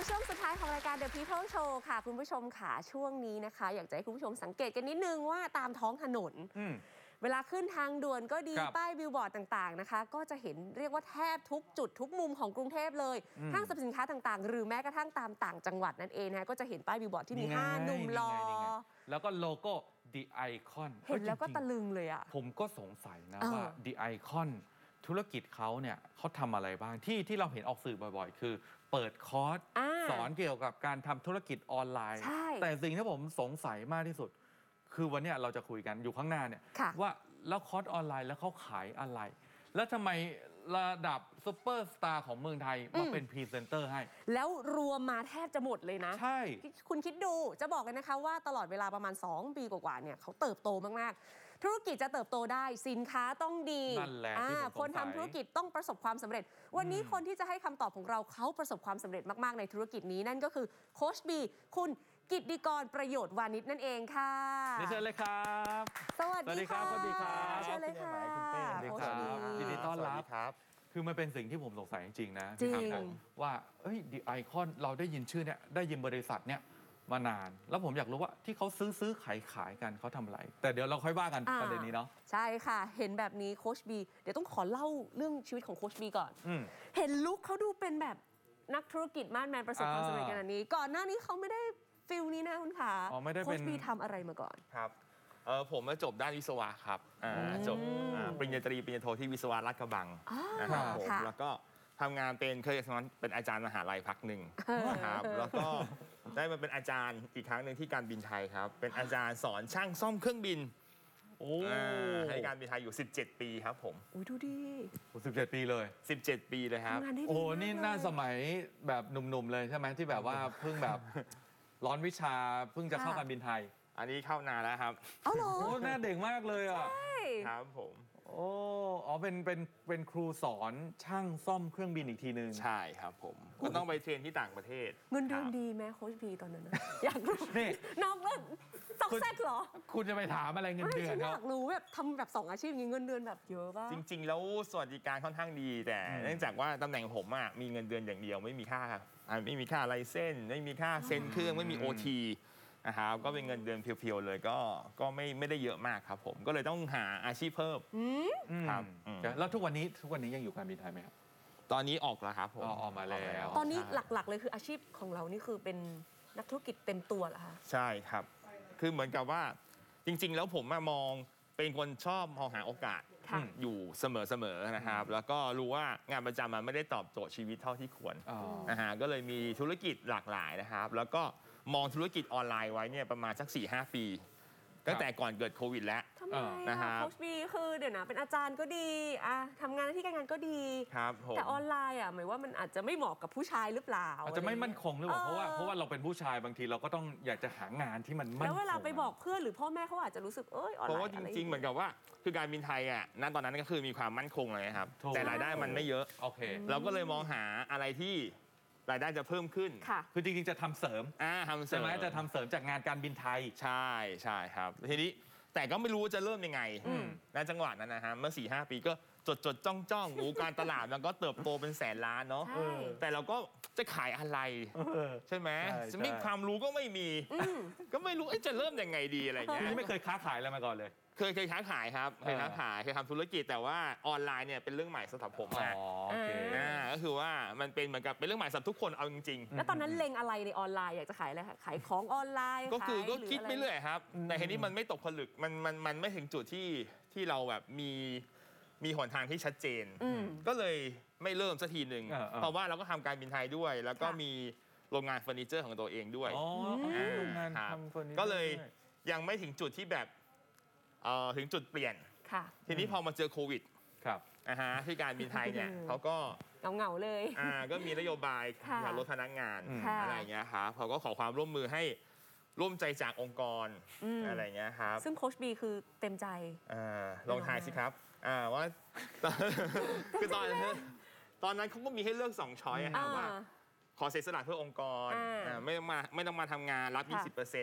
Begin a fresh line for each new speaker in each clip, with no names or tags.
ช่วงสุดท้ายของรายการ The People Show ค่ะคุณผู้ชมค่ะช่วงนี้นะคะอยากจะให้คุณผู้ชมสังเกตกันนิดนึงว่าตามท้องถนนเวลาขึ้นทางด่วนก็ดีป้ายบิลบอร์ดต่างๆนะคะก็จะเห็นเรียกว่าแทบทุกจุดทุกมุมของกรุงเทพเลยห้างสรรพสินค้าต่างๆหรือแม้กระทั่งตามต่างจังหวัดนั่นเองนะคะก็จะเห็นป้ายบิลบอร์ดที่มี5หนุ่มหล่อ
แล้วก็โลโก้ The Icon
เห็นแล้วก็ตะลึงเลยอ่ะ
ผมก็สงสัยนะว่า The Icon ธุรกิจเขาเนี่ยเขาทำอะไรบ้างที่เราเห็นออกสื่อบ่อยๆคือเปิดคอร์สสอนเกี่ยวกับการทำธุรกิจออนไลน์แต่สิ่งที่ผมสงสัยมากที่สุดคือวันนี้เราจะคุยกันอยู่ข้างหน้าเนี่ยว่าแล้วคอร์สออนไลน์แล้วเขาขายอะไรแล้วทำไมระดับซุปเปอร์สตาร์ของเมืองไทยมาเป็นพรีเซนเตอร์ให้
แล้วรวมมาแทบจะหมดเลยนะ
ใช่
คุณคิดดูจะบอกกันนะคะว่าตลอดเวลาประมาณ2ปีกว่าๆเนี่ยเขาเติบโตมากๆธุรกิจจะเติบโตได้สินค้าต้องดี
นั่นแหละที่ผมสงสัย
คนทำธุรกิจต้องประสบความสำเร็จวันนี้คนที่จะให้คำตอบของเราเขาประสบความสำเร็จมากๆในธุรกิจนี้นั่นก็คือโค้ชบีคุณกิตติกรประโยชน์วานิชนั่นเองค่ะ
เชิญเลยครับ
สวัสดีค่ะ
สวัสดีครับ
เชิญเลยค่ะ
โค้ชบียินดีต้อนรับคือมันเป็นสิ่งที่ผมสงสัยจริงๆนะ
จริง
ว่าThe Icon เราได้ยินชื่อเนี่ยได้ยินบริษัทเนี่ยมานานแล้วผมอยากรู้ว่าที่เขาซื้อขายกันเขาทำอะไรแต่เดี๋ยวเราค่อยว่ากันประเด็นนี้เนาะ
ใช่ค่ะเห็นแบบนี้โค้ชบีเดี๋ยวต้องขอเล่าเรื่องชีวิตของโค้ชบีก่อนเห็นลุคเขาดูเป็นแบบนักธุรกิจมาดแมนประสบความสำเร็จขนาดนี้ก่อนหน้านี้เขาไม่ได้ฟิลนี้นะคุณขาโค้ชบีทำอะไรมาก่อน
ครับผมจบด้านวิศวะครับจบปริญญาตรีปริญญาโทที่วิศวะลาดกระบังนะครับผมแล้วก็ทำงานเคยเป็นอาจารย์มหาลัยพักหนึ่งนะครับแล้วก็ได้มาเป็นอาจารย์อีกครั้งหนึ่งที่การบินไทยครับเป็นอาจารย์สอนช่างซ่อมเครื่องบินให้การบินไทยอยู่17ปีครับผม
ดูดิ
17ปีเลย
17ปีเลยครับ
นี่น่าสมัยแบบหนุ่มๆเลยใช่ไหมที่แบบว่าเพิ่งแบบร้อนวิชาเพิ่งจะเข้าการบินไทย
อันนี้เข้านานแล้วครับ
เหรอ
หน้าเด็กมากเลยอ่ะ
ครับผม
เป็นครูสอนช่างซ่อมเครื่องบินอีกทีนึง
ใช่ครับผมก็ต้องไปเทรนที่ต่างประเทศ
เงินเดือนดีไหมโค้ชบีตอนนั้นนะอยากรู้นี่นอกเรื่องตอกแซกเหรอ
คุณจะไปถามอะไรเงินเดือน
อยากรู้แบบทำแบบ2อาชีพอย่างเงินเดือนแบบเยอะป่ะ
จริงๆแล้วสวัสดิการค่อนข้างดีแต่เนื่องจากว่าตำแหน่งผมมีเงินเดือนอย่างเดียวไม่มีค่าไลเซนส์ไม่มีค่าเซ็นเครื่องไม่มี OTนะครับก็เป็นเงินเดือนเพียวๆเลยก็ไม่ได้เยอะมากครับผมก็เลยต้องหาอาชีพเพิ่ม
ครับแล้วทุกวันนี้ยังอยู่การบินไทยไหมครับ
ตอนนี้ออกแล้วครับผม
ออกมาแล้ว
ตอนนี้หลักๆเลยคืออาชีพของเรานี่คือเป็นนักธุรกิจเต็มตัวเหรอคะ
ใช่ครับคือเหมือนกับว่าจริงๆแล้วผมมองเป็นคนชอบมองหาโอกาสอยู่เสมอๆนะครับแล้วก็รู้ว่างานประจำมันไม่ได้ตอบโจทย์ชีวิตเท่าที่ควรนะฮะก็เลยมีธุรกิจหลากหลายนะครับแล้วก็มองธุรกิจออนไลน์ไว้เนี่ยประมาณสัก 4-5 ปีตั้งแต่ก่อนเกิดโควิดแล้ว
ทำไมโค้ชบีคือเดี๋ยวนะเป็นอาจารย์ก็ดีทำงานที่การงานก็ดี
ครับ
แต่ออนไลน์หมายว่ามันอาจจะไม่เหมาะกับผู้ชายหรือเปล่า
อาจจะไม่มั่นคงหรือเปล่าเพราะว่าเราเป็นผู้ชายบางทีเราก็ต้องอยากจะหางานที่มันมั่นคง
แล้วเวลาไปบอกเพื่อนหรือพ่อแม่เขาอาจจะรู้สึกออนไลน์เพ
ราะว่าจริงๆเหมือนกับว่าคือการบินไทยณตอนนั้นก็คือมีความมั่นคงเลยครับแต่รายได้มันไม่เยอะ
โอเค
เราก็เลยมองหาอะไรที่รายได้จะเพิ่มขึ้น
คือจริงๆจะทำเสริมใช่ไหมจะทำเสริมจากงานการบินไทย
ใช่ครับทีนี้แต่ก็ไม่รู้ว่าจะเริ่มยังไงในจังหวะนั้นนะฮะเมื่อ 4-5 ปีก็จดจ้องการตลาดมันก็เติบโตเป็นแสนล้านเนาะแต่เราก็จะขายอะไรใช่ไหมจะมีความรู้ก็ไม่มีก็ไม่รู้จะเริ่มยังไงดีอะไรเงี้ย
ไม่เคยค้าขายอะไรมาก่อนเลย
เคยค้าขายครับเคยค้าขายเคยทำธุรกิจแต่ว่าออนไลน์เนี่ยเป็นเรื่องใหม่สำหรับผมก็คือว่ามันเป็นเหมือนกับเป็นเรื่องใหม่สำหรับทุกคนเอาจริง
ๆแล้วตอนนั้นเล็งอะไรในออนไลน์อยากจะขายอะไรคะขายของออนไลน์
ก็คิดไปเรื่อยครับแต่ทีนี้มันไม่ตกผลึกมันไม่ถึงจุดที่เราแบบมีหนทางที่ชัดเจนก็เลยไม่เริ่มสักทีหนึ่งเพราะว่าเราก็ทำการบินไทยด้วยแล้วก็มีโรงงานเฟอร์นิเจอร์ของตัวเองด้วย
โรงงานทำเฟอร์นิเจอร์
ก็เลยยังไม่ถึงจุดที่แบบถึงจุดเปลี่ยนทีนี้พอมาเจอโควิดที่การบินไทยเนี่ยเขาก็
เหงาเลย
ก็มีนโยบายลดพนักงานอะไรเงี้ยครับเขาก็ขอความร่วมมือให้ร่วมใจจากองค์กรอะไรเงี้ยครับ
ซึ่งโค้ชบีคือเต็มใจ
ลองทายสิครับว่าคือตอนนั้นเขาก็มีให้เลือก2 ช้อยครับว่าขอเสียสละเพื่อองค์กรไม่ต้องมาทำงานรับ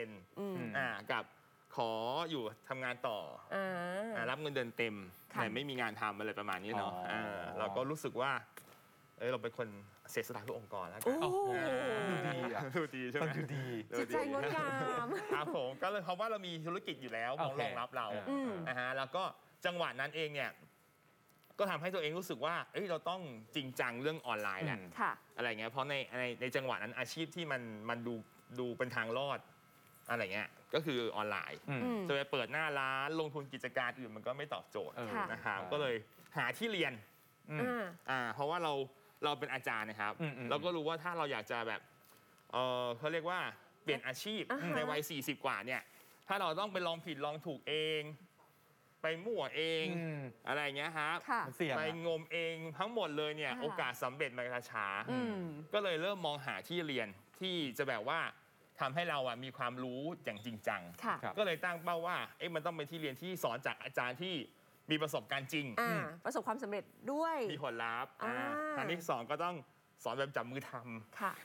20%กับขออยู่ทำงานต่อรับเงินเดือนเต็มแต่ไม่มีงานทำอะไรประมาณนี้เนาะเราก็รู้สึกว่าเราเป็นคนเสียสละเพื่อองค์กรแล้วกัน
ดูดีอ่ะ
ดูดีใช่ไหม
ดูดี
จิตใจงดงาม
ครับผมก็เลยเพราะว่าเรามีธุรกิจอยู่แล้วรองรับเรานะฮะแล้วก็จังหวะนั้นเองเนี่ยก็ทำให้ตัวเองรู้สึกว่าเราต้องจริงจังเรื่องออนไลน์แหละอะไรเงี้ยเพราะในจังหวะนั้นอาชีพที่มันดูเป็นทางรอดอะไรเงี้ยก็คือออนไลน์จะไปเปิดหน้าร้านลงทุนกิจการอื่นมันก็ไม่ตอบโจทย์นะครับก็เลยหาที่เรียนเพราะว่าเราเป็นอาจารย์นะครับเราก็รู้ว่าถ้าเราอยากจะแบบเขาเรียกว่าเปลี่ยนอาชีพในวัย40 กว่าเนี่ยถ้าเราต้องไปลองผิดลองถูกเองไปมั่วเองอะไรเงี้ยครับไปงมเองทั้งหมดเลยเนี่ยโอกาสสำเร็จมันจะช้าก็เลยเริ่มมองหาที่เรียนที่จะแบบว่าทำให้เรามีความรู้อย่างจริงจังก็เลยตั้งเป้าว่ามันต้องเป็นที่เรียนที่สอนจากอาจารย์ที่มีประสบการณ์จริง
ประสบความสำเร็จด้วย
มีผลลัพธ์อันที่2ก็ต้องสอนแบบจับมือทำ
ค่ะ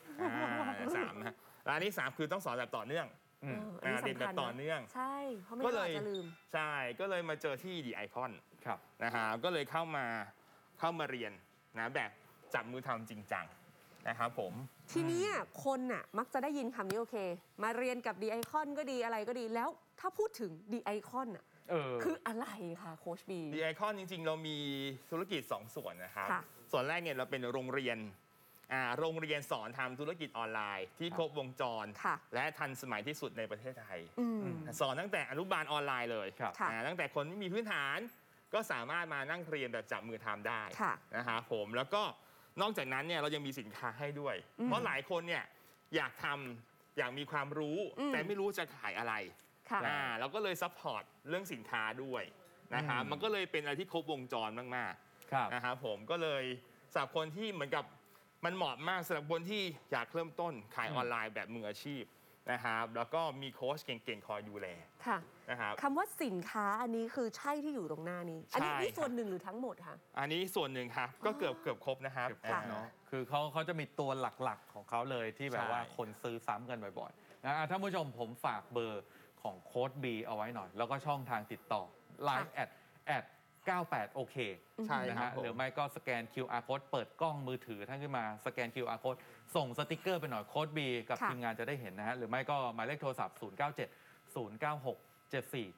3นะอันที่3คือต้องสอนแบบต่อเนื่องเรียนแบบต่อเนื่อง
ใช่เพราะไม่งั้นเราจะลืม
ใช่ก็เลยมาเจอที่ดีไอคอนนะฮะก็เลยเข้ามาเรียนนะแบบจับมือทำจริงจังนะครับผม
ทีนี้คนน่ะมักจะได้ยินคำนี้โอเคมาเรียนกับดีไอคอนก็ดีอะไรก็ดีแล้วถ้าพูดถึงดีไอคอนคืออะไรคะโค้ชบี
ดีไอคอนจริงๆเรามีธุรกิจ2 ส่วนนะครับส่วนแรกเนี่ยเราเป็นโรงเรียนสอนทำธุรกิจออนไลน์ที่ครบวงจรและทันสมัยที่สุดในประเทศไทยสอนตั้งแต่อนุบาลออนไลน์เลยตั้งแต่คนไม่มีพื้นฐานก็สามารถมานั่งเรียนแบบจับมือทำได้นะครับผมแล้วก็นอกจากนั้นเนี่ยเรายังมีสินค้าให้ด้วยเพราะหลายคนเนี่ยอยากทำอยากมีความรู้แต่ไม่รู้จะขายอะไรเราก็เลยซัพพอร์ตเรื่องสินค้าด้วยนะครับมันก็เลยเป็นอะไรที่ครบวงจรมากๆนะครับผมก็เลยสำหรับคนที่เหมือนกับมันเหมาะมากสำหรับคนที่อยากเริ่มต้นขายออนไลน์แบบมืออาชีพนะครับแล้วก็มีโค้ชเก่งๆคอยดูแลนะครับ
คำว่าสินค้าอันนี้คือใช่ที่อยู่ตรงหน้านี้อันนี้ส่วนหนึ่งหรือทั้งหมดคะ
อันนี้ส่วนหนึ่งครับก็เกือบครบนะครับ
คือเขาจะมีตัวหลักๆของเขาเลยที่แบบว่าคนซื้อซ้ำกันบ่อยๆนะท่านผู้ชมผมฝากเบอร์ของโค้ชบีเอาไว้หน่อยแล้วก็ช่องทางติดต่อ Line @98 โอเค
ใช่
นะฮะหรือไม่ก็สแกน QR code เปิดกล้องมือถือท่านขึ้นมาสแกน QR code ส่งสติกเกอร์ไปหน่อยโค้ดบีกับทีมงานจะได้เห็นนะฮะหรือไม่ก็หมายเลขโทรศัพท์ 097 096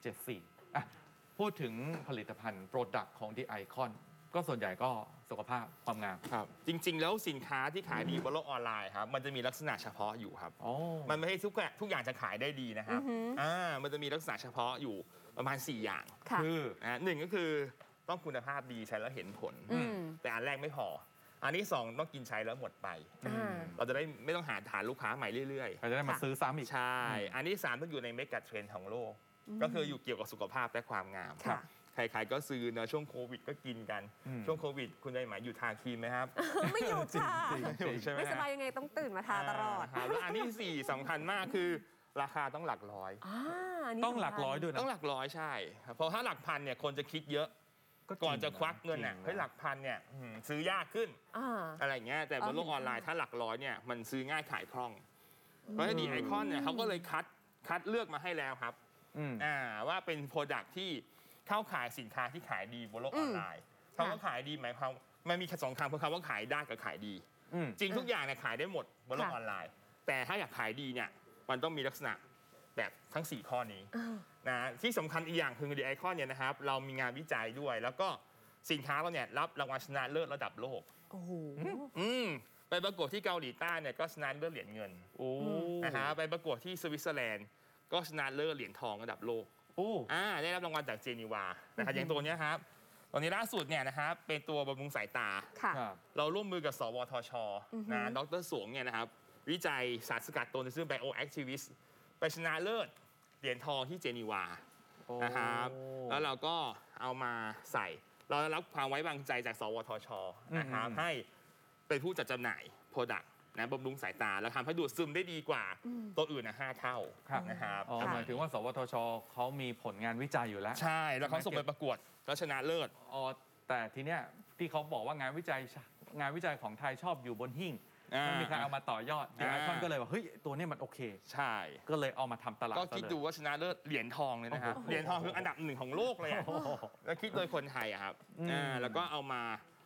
7474 พูดถึงผลิตภัณฑ์โปรดักต์ของ The Icon ก็ส่วนใหญ่ก็สุขภาพความงาม
ครับจริงๆแล้วสินค้าที่ขายดีบนโลกออนไลน์ครับมันจะมีลักษณะเฉพาะอยู่ครับมันไม่ใช่ทุกอย่างจะขายได้ดีนะครับมันจะมีลักษณะเฉพาะอยู่ประมาณ4 อย่างคือ1ก็คือต้องคุณภาพดีใช้แล้วเห็นผลแต่อันแรกไม่พออันที่2ต้องกินใช้แล้วหมดไปเราจะได้ไม่ต้องหาฐานลูกค้าใหม่เรื่อย
ๆเราจะได้มาซื้อซ้ำอีก
ใช่อันที่3ต้องอยู่ในเมกะเทรนด์ของโลกก็คืออยู่เกี่ยวกับสุขภาพและความงามใครๆก็ซื้อนะช่วงโควิดก็กินกันช่วงโควิดคุณได้หมายอยู่ทาครีมไหมครับ
ไม่อยู่ค่ะไม่สบายยังไงต้องตื่นมาทาตลอด
แล้วอันที่4สำคัญมากคือราคาต้องหลักร้อย
ต้องหลักร้อยด้วยนะ
ต้องหลักร้อยใช่เพราะถ้าหลักพันเนี่ยคนจะคิดเยอะก่อนจะควักเงินเฮ้ยหลักพันเนี่ยซื้อยากขึ้นอะไรเงี้ยแต่บนโลกออนไลน์ถ้าหลักร้อยเนี่ยมันซื้อง่ายขายคล่องเพราะฉะนั้นดีไอคอนเนี่ยเขาก็เลยคัดเลือกมาให้แล้วครับว่าเป็นโปรดักที่เข้าขายสินค้าที่ขายดีบนโลกออนไลน์คำว่าขายดีหมายความมันมีแค่2 คำคือคำว่าขายได้กับขายดีจริงทุกอย่างเนี่ยขายได้หมดบนโลกออนไลน์แต่ถ้าอยากขายดีเนี่ยมันต้องมีลักษณะแบบทั้ง4 ข้อนี้นะที่สำคัญอีกอย่างคือดีไอคอนเนี่ยนะครับเรามีงานวิจัยด้วยแล้วก็สินค้าเราเนี่ยรับรางวัลชนะเลิศระดับโลกไปประกวดที่เกาหลีใต้เนี่ยก็ชนะเลิศเหรียญเงินนะฮะไปประกวดที่สวิตเซอร์แลนด์ก็ชนะเลิศเหรียญทองระดับโลกได้รับรางวัลจากเจนีวานะครับอย่างตัวนี้ครับตัวนี้ล่าสุดเนี่ยนะครับเป็นตัวบำรุงสายตาเราร่วมมือกับสวทชนะดร.สวงเนี่ยนะครับวิจัยสารสกัดตัวนึงซึ่งไบโอแอคทิวิสต์ไปชนะเลิศเหรียญทองที่เจนีวานะครับแล้วเราก็เอามาใส่เราได้รับความไว้วางใจจากสวทชนะครับให้เป็นผู้จัดจำหน่ายโปรดักต์นะบำรุงสายตาแล้วทำให้ดูดซึมได้ดีกว่าตัวอื่น5 เท่านะครับ
หมายถึงว่าสวทชเขามีผลงานวิจัยอยู่แล้ว
ใช่แล้วเขาส่งไปประกวดแล้วชนะเลิศ
แต่ทีเนี้ยที่เขาบอกว่างานวิจัยของไทยชอบอยู่บนหิ้งไม่มีใครเอามาต่อยอดดีไอคอนก็เลยว่าเฮ้ยตัวนี้มันโอเค
ใช่
ก็เลยเอามาทำตลาด
ก็คิดดูว่าชนะเลิศเหรียญทองเลยนะครับเหรียญทองคืออันดับ1ของโลกเลยแล้วคิดโดยคนไทยครับแล้วก็เอามา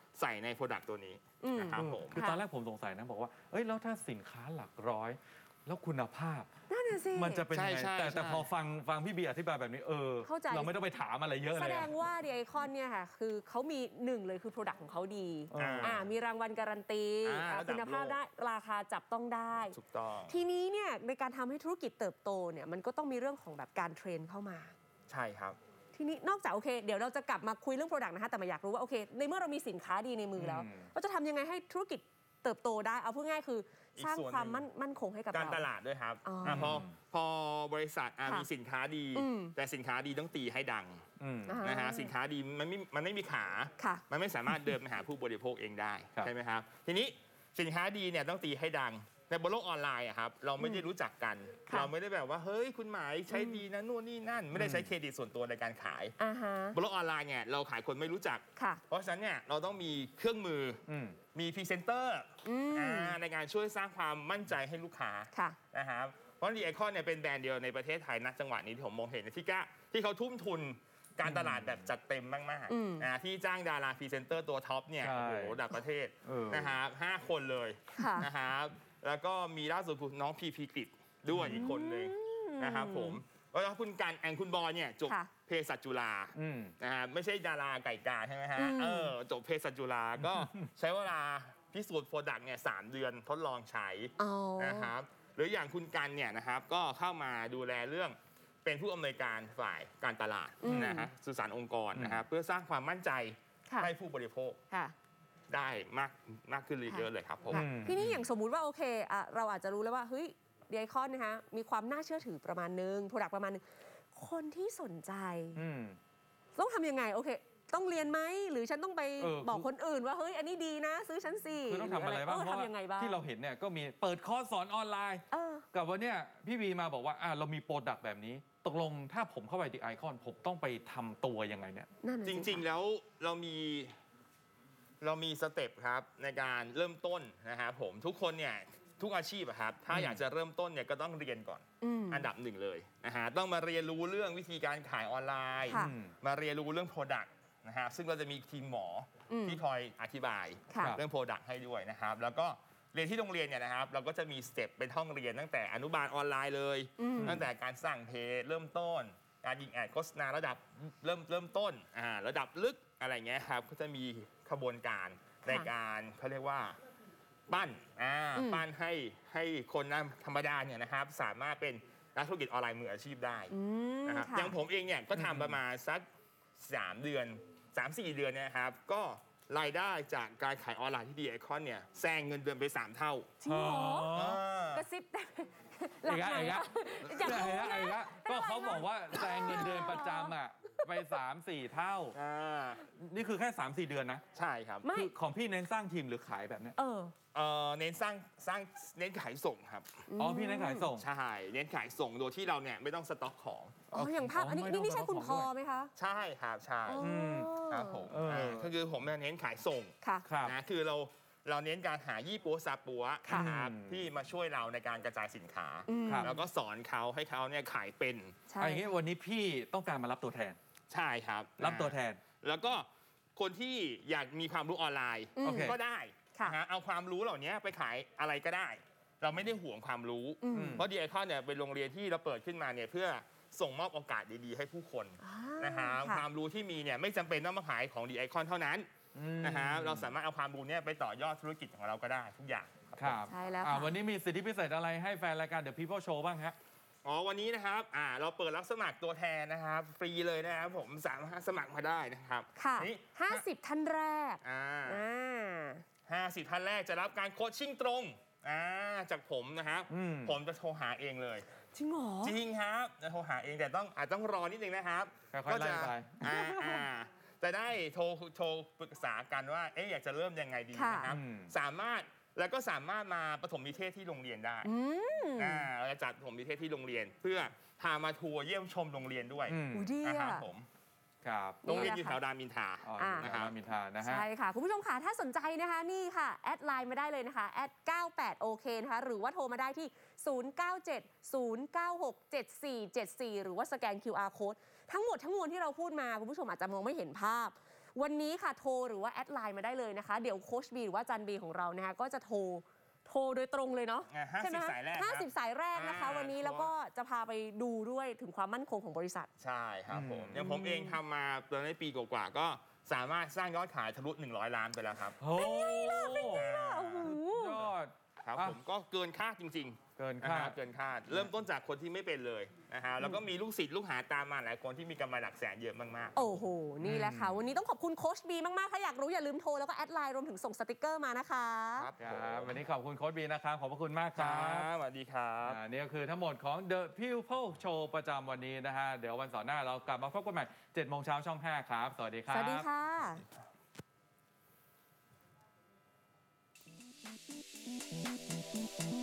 ใส่ในโปรดักต์ตัวนี้นะครับผม
คือตอนแรกผมสงสัยนะบอกว่าเอ้ยแล้วถ้าสินค้าหลักร้อยแล้วคุณภาพมันจะเป็นยังไงแต่พอฟังพี่บีอธิบายแบบนี้เราไม่ต้องไปถามอะไรเยอะเลย
แสดงว่าดีไอคอนเนี่ยค่ะคือเขามีหนึ่งเลยคือโปรดักต์ของเขาดีมีรางวัลการันตีคุณภาพได้ราคาจับต้องได้
ถูกต้อง
ทีนี้เนี่ยในการทำให้ธุรกิจเติบโตเนี่ยมันก็ต้องมีเรื่องของแบบการเทรนเข้ามา
ใช่ครับ
ทีนี้นอกจากโอเคเดี๋ยวเราจะกลับมาคุยเรื่องโปรดักต์นะคะแต่มาอยากรู้ว่าโอเคในเมื่อเรามีสินค้าดีในมือแล้วเราจะทำยังไงให้ธุรกิจเติบโตได้เอาพูดง่ายคือสร้างความมั่นคงให้กับ
การตลาดด้วยครับพอบริษัทมีสินค้าดีแต่สินค้าดีต้องตีให้ดังนะฮะสินค้าดีมันไม่มีขามันไม่สามารถเดินไปหาผู้บริโภคเองได้ใช่ไหมครับทีนี้สินค้าดีเนี่ยต้องตีให้ดังในบนโลกออนไลน์ครับเราไม่ได้รู้จักกันเราไม่ได้แบบว่าเฮ้ยคุณหมายใช้ดีนะนู่นนี่นั่นไม่ได้ใช้เครดิตส่วนตัวในการขายบนโลกออนไลน์เนี่ยเราขายคนไม่รู้จักเพราะฉะนั้นเนี่ยเราต้องมีเครื่องมือมีพรีเซนเตอร์ในการช่วยสร้างความมั่นใจให้ลูกค้านะครับเพราะดีไอคอนเนี่ยเป็นแบรนด์เดียวในประเทศไทยณจังหวะนี้ที่ผมมองเห็นที่เขาทุ่มทุนการตลาดแบบจัดเต็มมากๆที่จ้างดาราพรีเซนเตอร์ตัวท็อปเนี่ยโอ้โหระดับประเทศนะครับ5 คนเลยนะครับแล้วก็มีล่าสุดน้องพีกฤษด้วยอีกคนหนึ่งนะครับผมแล้วคุณกันคุณบอยเนี่ยจบเภสัชจุฬานะฮะไม่ใช่ดาราไก่กาใช่ไหมฮะจบเภสัชจุฬาก็ใช้เวลาพิสูจน์โปรดักต์เนี่ย3 เดือนทดลองใช้นะครับหรืออย่างคุณกันเนี่ยนะครับก็เข้ามาดูแลเรื่องเป็นผู้อำนวยการฝ่ายการตลาดนะฮะสื่อสารองค์กรนะครับเพื่อสร้างความมั่นใจให้ผู้บริโภคได้มากขึ้นเยอะเลยครับผม
ทีนี้อย่างสมมุติว่าโอเคเราอาจจะรู้แล้วว่าเฮ้ยดีไอคอนนะคะมีความน่าเชื่อถือประมาณนึงโปรดักต์ประมาณนึงคนที่สนใจต้องทำยังไงโอเคต้องเรียนไหมหรือฉันต้องไปบอกคนอื่นว่าเฮ้ยอันนี้ดีนะซื้อฉันสิ
คือต้องทำอะไรบ้างเพราะที่เราเห็นเนี่ยก็มีเปิดคอร์สสอนออนไลน์กับวันเนี้ยพี่บีมาบอกว่าเรามีโปรดักต์แบบนี้ตกลงถ้าผมเข้าไปดีไอคอนผมต้องไปทำตัวยังไงเนี่ย
จริงๆแล้วเรามีสเต็ปครับในการเริ่มต้นนะครับผมทุกคนเนี่ยทุกอาชีพครับถ้าอยากจะเริ่มต้นเนี่ยก็ต้องเรียนก่อนอันดับหนึ่งเลยนะฮะต้องมาเรียนรู้เรื่องวิธีการขายออนไลน์มาเรียนรู้เรื่อง Product นะฮะซึ่งเราจะมีทีมหมอที่คอยอธิบายเรื่อง Product ให้ด้วยนะครับแล้วก็เรียนที่โรงเรียนเนี่ยนะครับเราก็จะมีสเต็ปเป็นห้องเรียนตั้งแต่อนุบาลออนไลน์เลยตั้งแต่การสร้างเพจเริ่มต้นการยิงแอดโฆษณาระดับเริ่มต้นระดับลึกอะไรเงี้ยครับก็จะมีขบวนการในการเขาเรียกว่าปั้นให้คนธรรมดาเนี่ยนะครับสามารถเป็นนักธุรกิจออนไลน์มืออาชีพได้นะครับอย่างผมเองเนี่ยก็ทำประมาณสัก3 เดือน 3-4 เดือนนะครับก็รายได้จากการขายออนไลน์ที่ดีไอคอนเนี่ยแซงเงินเดือนไป3 เท่า
จริงเหรอกระซิบหลักไหน
ก็เขาบอกว่าแซงเงินเดือนประจำไป 3-4 เท่านี่คือแค่ 3-4 เดือนนะ
ใช่ครับ
คือของพี่เน้นสร้างทีมหรือขายแบบนี้
เน้นสร้างเน้นขายส่งครับ
พี่เน้นขายส่ง
ใช่เน้นขายส่งโดยที่เราเนี่ยไม่ต้องสต็อกของ
อย่างภาพอันนี้ใช่คุณพอไหมคะ
ใช่ครับใช่ครับผมคือผมเน้นขายส่งนะคือเราเน้นการหายี่ปัวซาปัวครับที่มาช่วยเราในการกระจายสินค้าแล้วก็สอนเขาให้เขาเนี่ยขายเป็น
อย่างนี้วันนี้พี่ต้องการมารับตัวแทน
ใช่ครับ
รับตัวแทน
แล้วก็คนที่อยากมีความรู้ออนไลน์ก็ได้เอาความรู้เหล่านี้ไปขายอะไรก็ได้เราไม่ได้ห่วงความรู้เพราะดีไอคอนเนี่ยเป็นโรงเรียนที่เราเปิดขึ้นมาเนี่ยเพื่อส่งมอบโอกาสดีๆให้ผู้คนนะฮะความรู้ที่มีเนี่ยไม่จำเป็นต้องมาขายของดีไอคอนเท่านั้นนะฮะเราสามารถเอาความรู้เนี่ยไปต่อยอดธุรกิจของเราก็ได้ทุกอย่าง
ครับใช่แล้ววันนี้มีสิทธิพิเศษอะไรให้แฟนรายการ The People Show บ้างฮะ
วันนี้นะครับเราเปิดรับสมัครตัวแทนนะครับฟรีเลยนะครับผมสามารถสมัครมาได้นะครับ
ค่ะ50 ท่านแรก
50 ท่านแรกจะรับการโคชชิ่งตรงจากผมนะครับผมจะโทรหาเองเลย
จริงเหรอ
จริงครับจะโทรหาเองแต่ต้องรอนิดนึงนะครับ
ก็
จะได้โทรปรึกษากันว่าอยากจะเริ่มยังไงดีนะครับสามารถมาปฐมนิเทศที่โรงเรียนได้เราจะจัดปฐมนิเทศที่โรงเรียนเพื่อพามาทัวร์เยี่ยมชมโรงเรียนด้วยนะครับผมโรงเรียนอยู่แถวรามอินทรา
นะครับรามอินทรานะฮะ
ใช่ค่ะคุณผู้ชมค่ะถ้าสนใจนะคะนี่ค่ะแอดไลน์มาได้เลยนะคะแอด98 OK นะคะหรือว่าโทรมาได้ที่097 096 7474หรือว่าสแกน QR Code ทั้งหมดทั้งมวลที่เราพูดมาคุณผู้ชมอาจจะมองไม่เห็นภาพวันนี้ค่ะโทรหรือว่าแอดไลน์มาได้เลยนะคะเดี๋ยวโค้ชบีหรือว่าอาจารย์บีของเรานะคะก็จะโทรโดยตรงเลยเนาะใช่ไหม50 สายแรกนะคะวันนี้แล้วก็จะพาไปดูด้วยถึงความมั่นคงของบริษัท
ใช่ครับผมอย่างผมเองทำมาตอนในปีกว่าๆก็สามารถสร้างยอดขายทะลุ100 ล้านไปแล้วครับ
เป็นไงล่ะโอ้โห
ยอด
ครับผมก็เกินคาดจริงๆ
เกิน
คาดเริ่มต้นจากคนที่ไม่เป็นเลยนะฮะแล้วก็มีลูกศิษย์ลูกหาตามมาหลายคนที่มีกำไรหลักแสนเยอะมาก
ๆโอ้โหนี่แหละค่ะวันนี้ต้องขอบคุณโค้ชบีมากๆถ้าอยากรู้อย่าลืมโทรแล้วก็แอดไลน์รวมถึงส่งสติกเกอร์มานะคะ
ครับวันนี้ขอบคุณโค้ชบีนะครับขอบพระคุณมากครับ
สวัสดีครับ
นี่ก็คือทั้งหมดของ The People Show ประจำวันนี้นะฮะเดี๋ยววันเสาร์หน้าเรากลับมาพบกันใหม่ 7 โมงเช้าช่อง 5 ครับสวัสดีครับ
สวัสดีค่ะ